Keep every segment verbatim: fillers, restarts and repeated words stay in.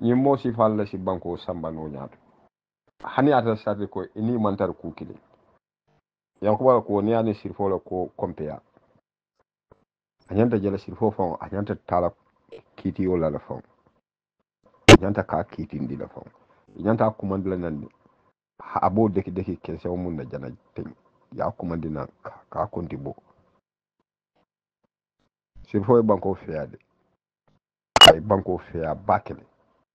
ñi mo si falla si banko samba no ñaato hani ata sati ko ini mantar ku kili yankuba ko ni ani sirfo la ko kompea anyanta jela sirfo fon anyanta tala kiti wala la fon anyanta ka kiti ndi la fon anyanta kumandi la nan abo deki deki kense o mun na jana ten ya kumandi na ka konti bo sirfo e banko feade ay banko fea bakele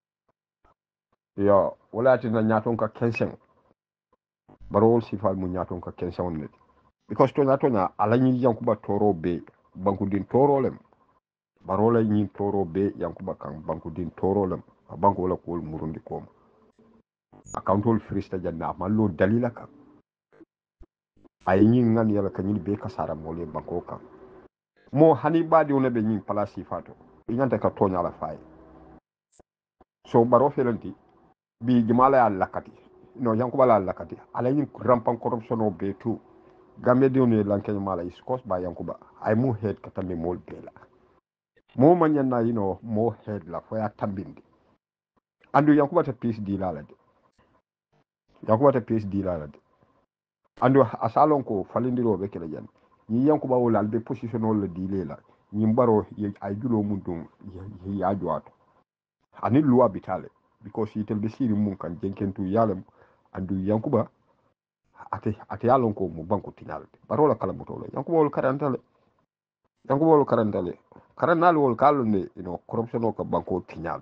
yo wala tina ñaton ka kensen barol sifal mu ñaton ka kensen on ne because to ñato na alañi yankuba toro be banku din toro lem barola ñi toro be yankuba kan banku din toro lem a banku wala ko murundi ko accountol frista janna mallo dalila kan ay ñi ngan yala kan ñi be kasara mole banko kan mo hani badi wona be ñi place sifato ñanta ka tonya la fay so baro felanti bi jumala ya lakati no yankuba la lakati ala ñi rampan corruption o be tout gambe de ne lankenya mala is cost ba yankuba ay mu head ka tambe mol bela mo manyanna yino mo head la fo ya tambindi andu yankuba ta piece di la la de yankuba ta piece di la la de andu asalon ko falindiro be kala jan ni yankuba wala albe position wala di lela ni mbaro ay julo mun dum ya joato ani loi bitale because itel be siri mun kan jenkentu yalam andu yankuba ate ate yalon ko mu banko tinalde barola kala mutolo yankuba wol karantale yankuba wol karantale karanal wol kalonde ino corruption o ka banko tinyale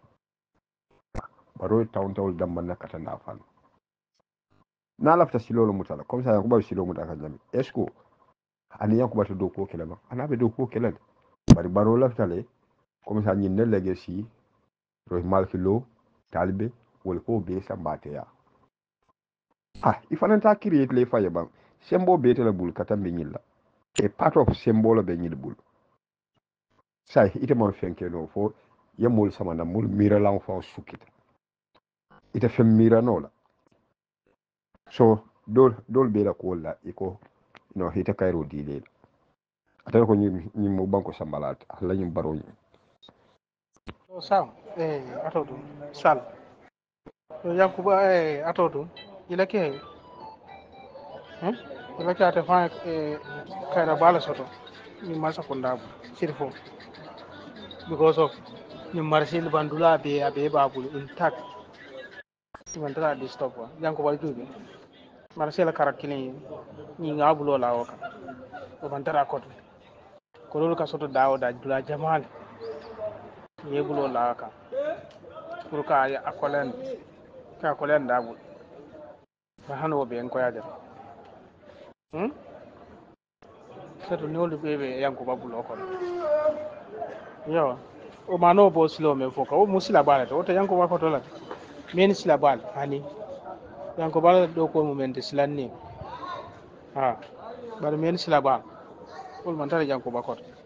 baro tawn tawl damba nakata na fan na lafta silolo mutala comme ça yankuba silo mutaka jami est-ce que ani yankuba to do ko kelama ana be do ko kelal bari baro laftale comme ça ñin ne legacy ro malfilo talbe wol ko be sambate ya ah ifananta create le faye ban sembo bete la bul katambe ñilla e part of symbol be ñil bul say ite mon fenke no fo yemul sama na mul mira lan fo sukita ite fem mira no la so dol dol be la ko la iko no hita kayro dile ata ko ñi ñi mo banko sambalat la ñi baro ñi so sam eh atodu sal so yankuba eh atodu ilake hmm ilake ate fa eh kayra bala soto ni masa ko ndabu sirfo because of ni marsil bandula be abe babul intact imantara disturb wa yankuba jubi marsil karakini ni ngabulo la waka o bantara koto ko lolu ka soto dawo da dula jamal yebulo la waka pour ka ya akolen ka akolen dabu ba hano be en ko yaade hmm seto nolu bebe yankuba bulo ko yo o mano bo silo me foka o musila bala to to yankuba ko to la men sila bal hani yankuba do ko moment silanni ha bar men sila bal kul man tara yankuba ko